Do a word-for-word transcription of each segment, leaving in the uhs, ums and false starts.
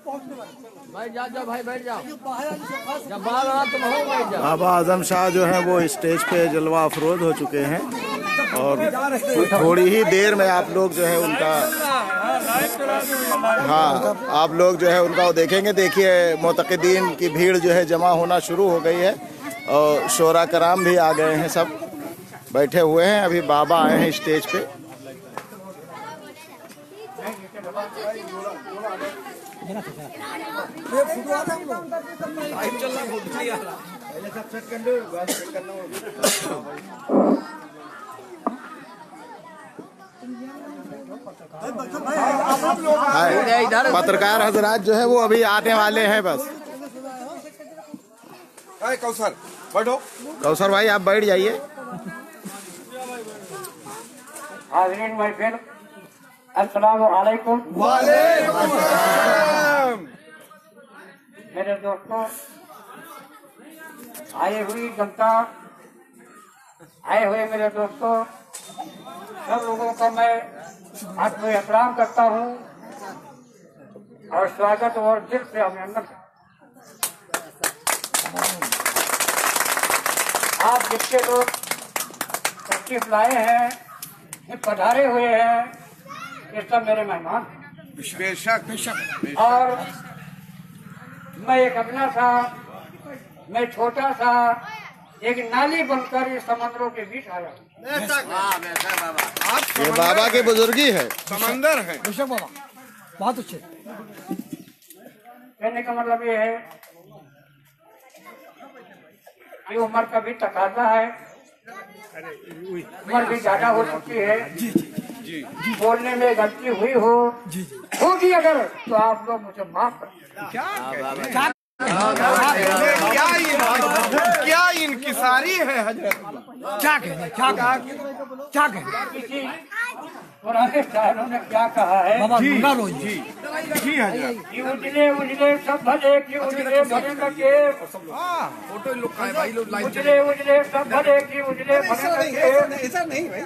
भाई जा जा भाई बैठ जाओ, जब बाहर आ तुम हो बैठ जाओ। बाबा आजम शाह जो है वो स्टेज पे जलवा अफरोज हो चुके हैं और थोड़ी ही देर में आप लोग जो है उनका हाँ आप लोग जो है उनका वो देखेंगे। देखिए मोतक़िदीन की भीड़ जो है जमा होना शुरू हो गई है और शोरा कराम भी आ गए हैं, सब बैठे हुए हैं। अभी बाबा आए हैं स्टेज पे। पत्रकार हजरात जो है वो अभी आने वाले हैं बस। कौसर बैठो। कौसर भाई आप बैठ जाइए। हाज़रीन महफिल, अस्सलामु अलैकुम। वालेकुम अस्सलाम। मेरे दोस्तों, आए हुई जनता, आए हुए मेरे दोस्तों, सब लोगों का मैं आत्म एहतराम करता हूँ और स्वागत और दिल से अभिनंदन। आप जितने लोग तशरीफ लाए हैं, पधारे हुए हैं, ये सब मेरे मेहमान। बेशक बेशक। और मैं एक अपना सा, मैं छोटा सा एक नाली बनकर इस समंदरों के बीच आया हूँ। ये बाबा की बुजुर्गी है, समंदर है। बेशक बाबा, बहुत अच्छे। कहने का मतलब ये है कि उम्र का भी तकाजा है, उम्र भी ज्यादा हो चुकी है। जी जी जी। बोलने में गलती हुई हो होगी अगर, तो आप लोग मुझे माफ कर। क्या क्या क्या इनकिसारी है हजरत? क्या कहने क्या क्या कहने पुराने शायरों ने क्या कहा है? बाबा जी लो जी जी हजरत। कि उजले उजले सब भले की उजले भले लगे, फोटो लोग का है भाई, लोग लाइन उजले उजले सब भले की उजले भले लगे। ऐसा नहीं भाई,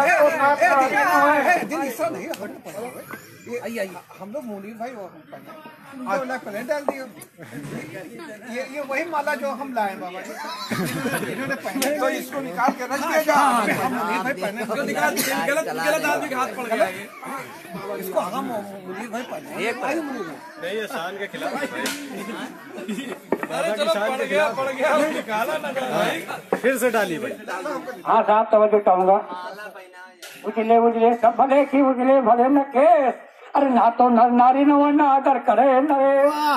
ऐसा नहीं। आइए आइए, हम लोग मुनीर भाई और प्लेट डाल दियो। ये ये वही माला जो हम लाए बाबा जी, इन्होंने पहने तो इसको निकाल के रख दिया जा। हम मुनीर भाई पहने तो निकाल, गलत गलत आदमी के हाथ पड़ गया ये, इसको हम मुनीर भाई पहने। एक भाई मुनीर नहीं, ये शान के खिलाफ है भाई। अरे चलो पड़ गया पड़ गया निकाला ना भाई, फिर से डाली भाई। हाँ साहब, तवज्जो चाहूंगा। उजले उजले सब भले की उजले भले न के, अरे ना तो नर नारी न ना आदर करे नरे।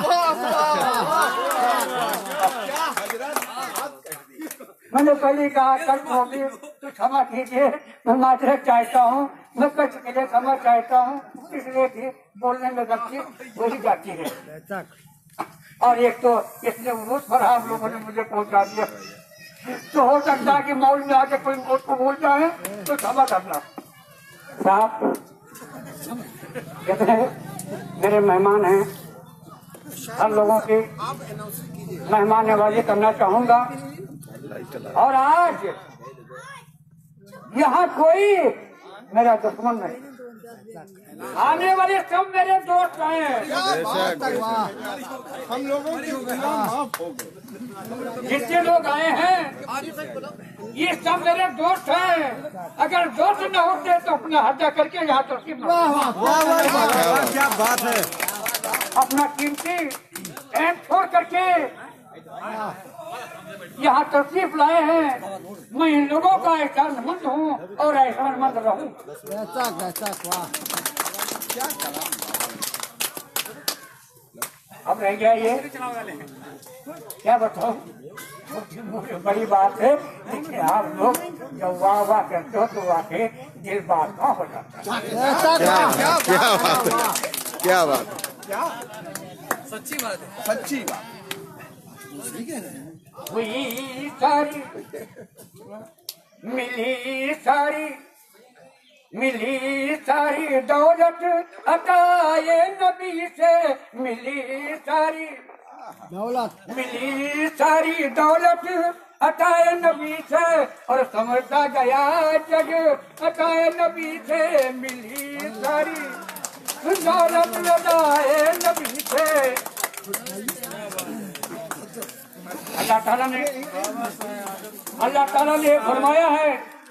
मैंने पहले कहा कल होगी तो क्षमा कीजिए, मैं माजरत चाहता हूँ, मैं कष्ट के लिए क्षमा चाहता हूँ, इसलिए भी बोलने में गलती हो ही जाती है। और एक तो इसने उरूस पर आप लोगों ने मुझे पहुंचा दिया, तो हो सकता है कि मौल में आके कोई मौत को बोल जाए तो क्षमा करना। साहब कितने मेरे मेहमान हैं, हम लोगों की मेहमान नवाजी करना चाहूंगा। और आज यहाँ कोई मेरा दुश्मन नहीं, आने वाले सब मेरे दोस्त हैं। हम लोगों की माफ हो गए। जितने लोग आए हैं ये सब मेरे दोस्त हैं। अगर दोस्त न होते तो अपना हत्या करके यहाँ तशरीफ क्या बात है। अपना कीमती टाइम छोड़ करके यहाँ तशरीफ लाए हैं। मैं इन लोगों का एहसानमंद हूँ और एहसानमंद रहूँ। अब रह गया ये क्या बताओ, बड़ी बात है। देखिए आप लोग जब वाह वाह करते हो तो वाकई दिल बात का हो जाता है। क्या बात है, क्या बात है, क्या सच्ची बात है, सच्ची बात। हुई सारी मिली सारी मिली सारी दौलत अताए नबी से, मिली सारी दौलत मिली सारी दौलत अताए नबी से, और समझता गया जग अताए नबी से, मिली सारी दौलत अताए नबी से। अल्लाह ताला ने अल्लाह ताला ने फरमाया है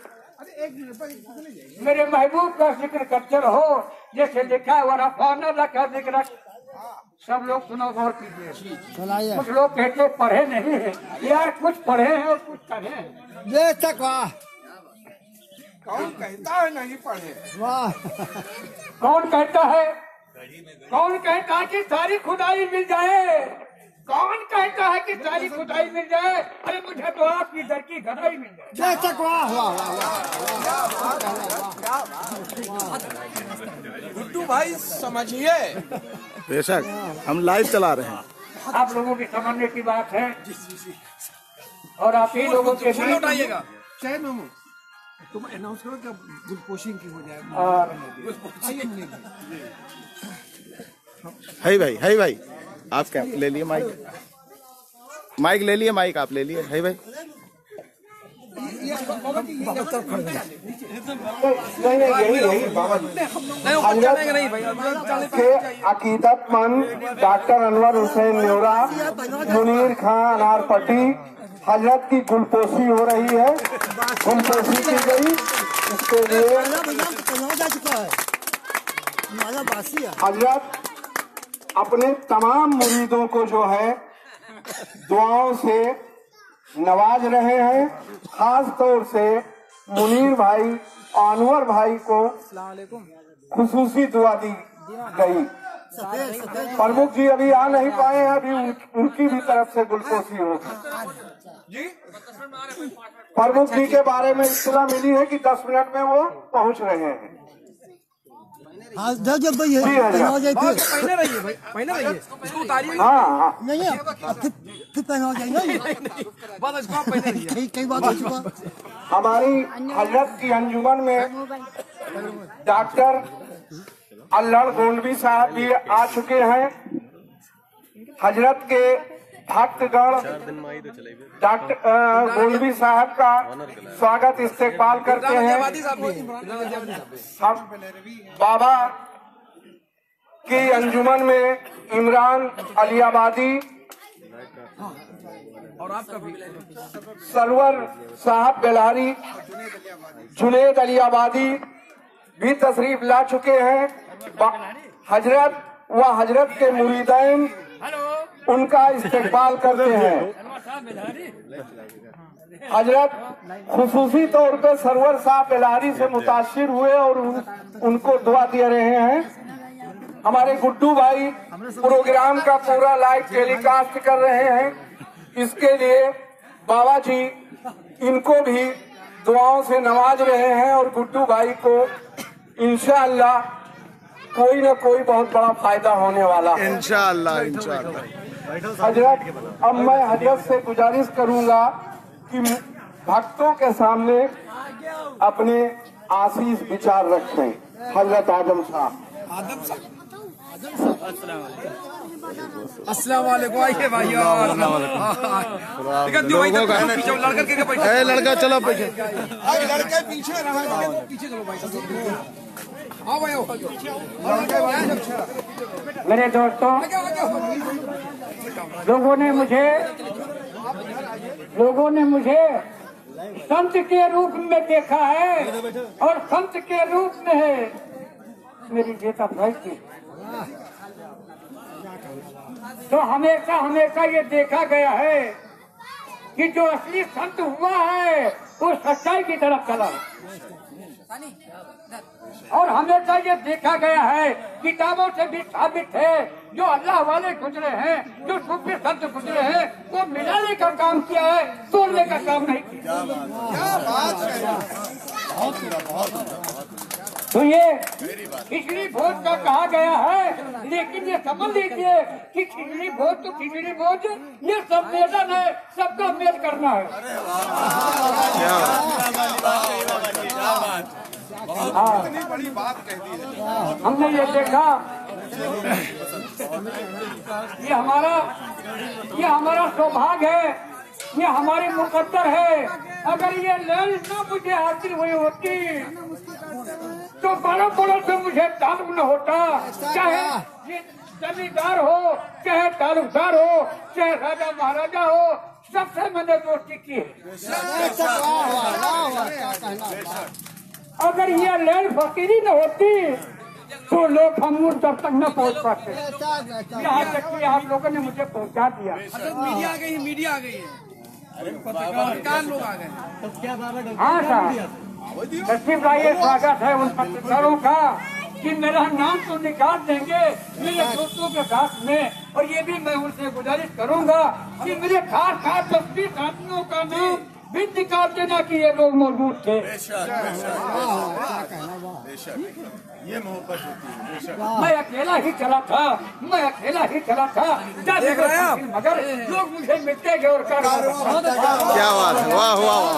मेरे महबूब का जिक्र करते रहो, जैसे लिखा है वरफ़अना लका ज़िक्रक। सब लोग सुनो गौर कीजिए। कुछ लोग कहते पढ़े नहीं है यार, कुछ पढ़े हैं और कुछ करे हैं। बेशक वाह, कौन कहता है नहीं पढ़े? वाह, कौन कहता है कौन कहता है कि सारी खुदाई मिल जाए? कौन कहता है कि सारी खुदाई मिल जाए? अरे मुझे तो आपकी दर की गदाई मिल जाए। बेशक वाह वाह वाह। गुड्डू भाई समझिए, बेशक हम लाइव चला रहे हैं। आप लोगों की समझने की बात है और आप ही लोगों के बीच उठाइएगा। चाहे मामू तुम अनाउंस करो कि गुलपोशिंग की हो जाए। और है भाई, है भाई, आप क्या ले लिए माइक? माइक ले लिए, माइक आप ले लिए, है भाई। नहीं नहीं यही यही बाबा के अकीदतमंद डॉक्टर अनवर हुसैन न्योरा, मुनीर खान अनारपट्टी हजरत की गुलपोशी हो रही है, गुलपोशी की गई। इसके लिए हजरत अपने तमाम मुरीदों को जो है दुआओं से नवाज रहे हैं। खास तौर से मुनीर भाई और अनवर भाई को खुसूसी दुआ दी गई। प्रमुख जी अभी आ नहीं पाए हैं, अभी उन, उनकी भी तरफ से गुलपोशी होगी। प्रमुख जी के बारे में इत्तला मिली है कि दस मिनट में वो पहुंच रहे हैं। हाँ जब भाई पहले रहिए भाई, पहले रहिए, इसको उतारिए। हाँ नहीं फिर फिर पहना जाएगा। बस इसको पहले रहिए, कई बात हो चुका। हमारी हजरत की अंजुमन में डॉक्टर अल्लाह गोंडवी साहब भी आ चुके हैं। हजरत के भक्तगण डॉक्टर गोंडवी साहब का स्वागत इस्तेकबाल करते हैं। हम बाबा की अंजुमन में इमरान अलियाबादी और आपका भी सरवर साहब बेलारी, जुनेद अलियाबादी भी तशरीफ ला चुके हैं। हजरत व हजरत के मुरीदैन उनका इस्तेकबाल करते हैं। हजरत खुसूसी तौर पे सरवर साहब बेलारी से मुतासिर हुए और उन, उनको दुआ दे रहे हैं। हमारे गुड्डू भाई प्रोग्राम का पूरा लाइव टेलीकास्ट कर रहे हैं। इसके लिए बाबा जी इनको भी दुआओं से नवाज रहे हैं और गुड्डू भाई को इंशाअल्लाह कोई न कोई बहुत बड़ा फायदा होने वाला है। इंशाअल्लाह इंशाअल्लाह। हजरत, अब मैं हजरत से गुजारिश करूंगा कि भक्तों के सामने अपने आशीष विचार रखें। हजरत आदम साहब। आदम साहब अस्सलाम वालेकुम। आइए भाई यार, लोगों का लड़का लड़का चलो पीछे, लड़के पीछे रहा, पीछे चलो भाई साहब। हाँ भाई मेरे दोस्तों, लोगों ने मुझे लोगों ने मुझे संत के रूप में देखा है और संत के रूप में है मेरी बेटा भाई की। तो हमेशा हमेशा ये देखा गया है कि जो असली संत हुआ है वो सच्चाई की तरफ चला है। और हमेशा ये देखा गया है, किताबों से भी साबित है, जो अल्लाह वाले गुजरे हैं, जो सूफी संत गुजरे हैं, वो मिलाने का काम किया है, तोड़ने का काम नहीं किया। तो ये खिचड़ी भोज का कहा गया है, लेकिन ये समझ लीजिए कि खिचड़ी भोज तो खिचड़ी भोज, ये सब मेलन है, सबका मेल करना है। हाँ, बड़ी बात कह दी है। हमने ये देखा, ये हमारा ये हमारा सौभाग्य है, ये हमारी मुकद्दर है। अगर ये लैल न मुझे हासिल हुई होती तो बड़ों बड़ों से मुझे ताल्लुक न होता, चाहे ये जमींदार हो चाहे तालुकदार हो चाहे राजा महाराजा हो, सबसे मैंने दोस्ती की है। अगर ये लैंड फकीरी न होती तो लोग हम उस तब तक न पहुंच पाते। यहाँ तक कि आप लोगों ने मुझे पहुंचा दिया। मीडिया आ गई, मीडिया आ गई है, पत्रकार लोग आ गए। हाँ साहब, सचिव भाई ये स्वागत है उन पत्रकारों का कि मेरा नाम तो निकाल देंगे मेरे दोस्तों के साथ में, और ये भी मैं उनसे गुजारिश करूंगा कि मेरे खास खास दस बीस आदमियों का नाम भी निकाल देना कि ये लोग मौजूद थे। ये मोहब्बत होती है। मैं अकेला ही चला था, मैं अकेला ही चला था, मगर लोग मुझे मिलते गए और कर क्या बात है, वाह वाह वाह।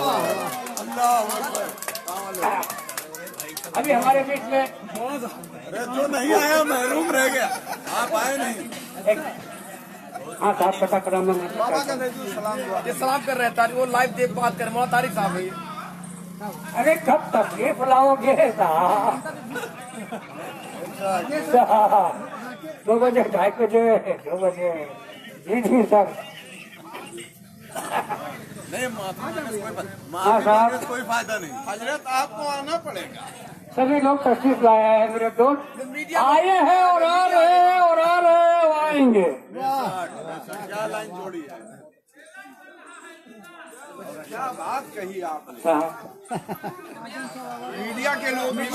अभी हमारे बीच में तो नहीं आया, महरूम रह गया, आप आए नहीं। हाँ साहब पता करा मैं ये सलाम कर रहे हैं, वो लाइव देख बात कर मौला तारिक साहब है। अरे कब तकलीफ लाओगे साहब? दो बजे ढाई बजे दो बजे जी जी सर। नहीं हाँ साहब, कोई फायदा नहीं, हजरत आपको आना पड़ेगा। सभी लोग तशरीफ लाए हैं, मेरे दोस्त आए हैं और आ रहे हैं और आ रहे हैं और आएंगे। क्या लाइन जोड़ी है, क्या बात कही आपने। मीडिया के लोग भी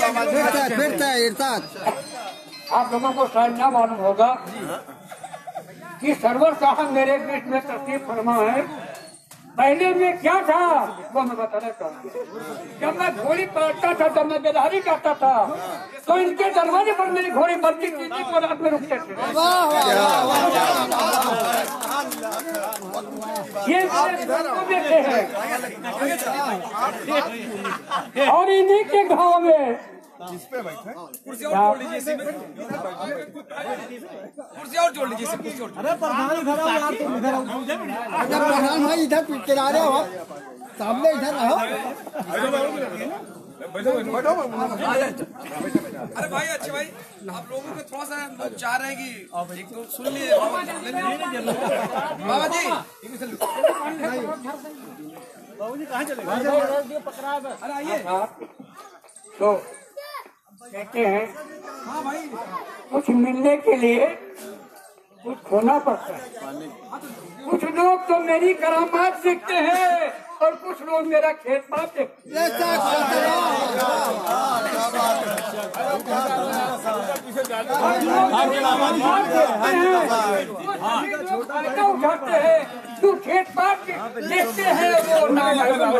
आप लोगों को शायद न मालूम होगा कि सरवर साहब मेरे बीच में तशरीफ फरमा है। पहले में क्या था वो मैं बताना चाहूँगा। जब मैं घोड़ी पलटता था, जब मैं बेदारी करता था, तो इनके दरवाजे पर मेरी घोड़ी मरती थी, को रात में रुकते थे। ये मेरे बेटे हैं और इन्हीं के गाँव में कुर्सी और जोड़ लीजिए, कुर्सी और जोड़ लीजिए। अरे प्रधान इधर आओ यार, तुम इधर आओ। अगर प्रधान भाई इधर किनारे हो, सामने इधर रहो। अरे भाई अच्छे भाई, आप लोगों को थोड़ा सा लोग चाह रहे हैं कि एक तो सुन लिए बाबा जी। बाबू जी कहाँ चले गए? अरे आइए। तो कहते हैं हाँ भाई, कुछ मिलने के लिए कुछ खोना पड़ता है। कुछ लोग तो मेरी करामात देखते हैं और कुछ लोग मेरा खेत पाप देखते हैं। उठाते हैं तू खेत पाप देखते हैं, वो नाम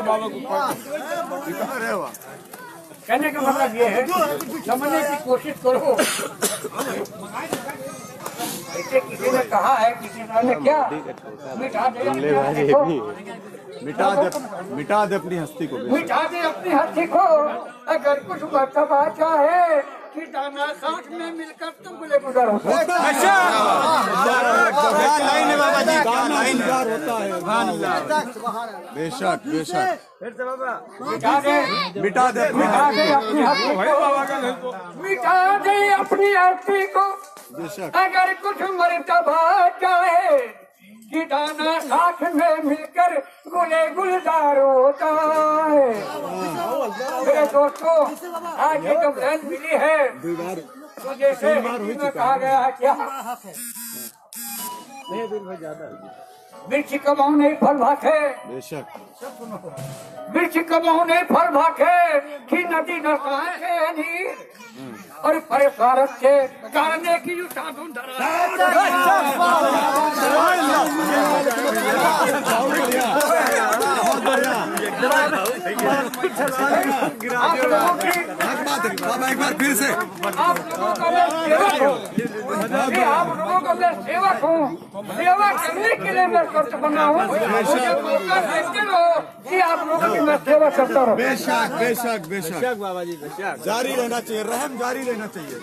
कहने का मतलब ये है समझने की कोशिश करो। ऐसे किसी ने कहा है, किसी ने क्या मिटा दे मिटा दे मिटा दे अपनी हस्ती को, मिटा दे अपनी हस्ती को। अगर कुछ मर्तबा चाहे कि दाना साथ में मिलकर तुम बोले गुजर हो बेशक बेशक। मिटा दे मिटा दे मिटा दे अपनी हस्ती को, मिटा दे अपनी हस्ती को। अगर कुछ मर्तबा चाहे कि दाना साथ में मिलकर गुले गुलजार होता है। मेरे दोस्तों, आज ये जब लैंड मिली है तो जैसे हिंदी में कहा गया है क्या, मिर्च कमाऊ नहीं फल भाखे, बेशक मिर्च कमाऊ नहीं फल भाखे कि नदी न साखे नीर और परेशान के करने की साधु एक बार फिर से आप लोगों का मैं सेवक हूँ, आप लोगों का मैं सेवक हूँ, सेवा करने के लिए मैं कर्त बना हूँ। मुझे मौका देते रहो कि आप लोगों की मैं सेवा करता रहूँ। बेशक बेशक बेशक बाबा जी, बेशक जारी रहना चाहिए, रहम जारी रहना चाहिए।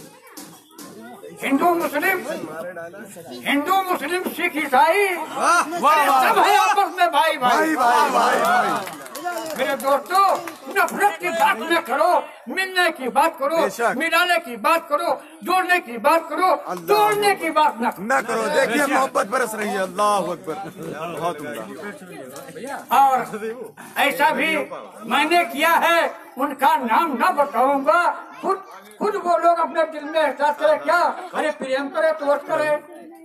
हिंदू मुस्लिम, हिंदू मुस्लिम सिख ईसाई सब है आपस में भाई भाई भाई भाई भाई भाई। मेरे दोस्तों, नफरत की बात न करो, मिलने की बात करो, मिलाने की बात करो, जोड़ने की बात करो, तोड़ने की बात न ना करो। देखिए मोहब्बत बरस रही है। अल्लाह अकबर, बहुत उम्दा। और ऐसा भी मैंने किया है, उनका नाम न बताऊंगा, खुद खुद वो लोग अपने दिल में एहसास करे क्या, अरे प्रेम करे तो करे,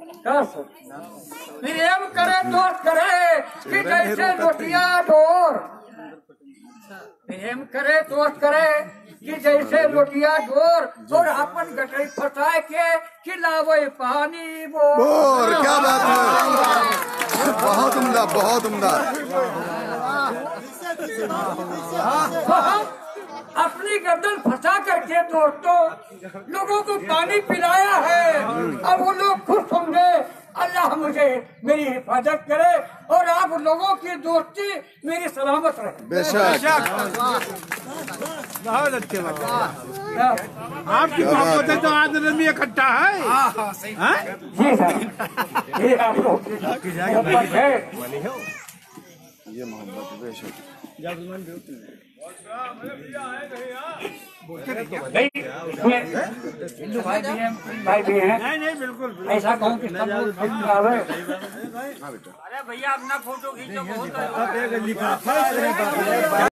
प्रेम करे तो करे कि जैसे रोटियां डोर, प्रेम करे तो करे कि जैसे रोटियां डोर, और अपन गटरी फंसा के खिलावे पानी बोर। क्या बात है, बहुत उम्दा, बहुत उम्दा। अपनी गर्दन फंसा करके दोस्तों लोगों को पानी पिलाया है। अब वो लोग खुश होंगे, अल्लाह मुझे मेरी हिफाजत करे और आप लोगों की दोस्ती मेरी सलामत रहे। बेशक, बहुत अच्छे बात। आपकी मोहब्बत है तो आज रमी इकट्ठा है। जी सर, ये आप लोग की मोहब्बत है। ये मोहब्बत बेशक। हिंदू भाई भी हैं, भाई भी हैं। नहीं नहीं बिल्कुल। ऐसा कहूँ कि सब लोग खराब है। अरे भैया अपना फोटो खींचो, बहुत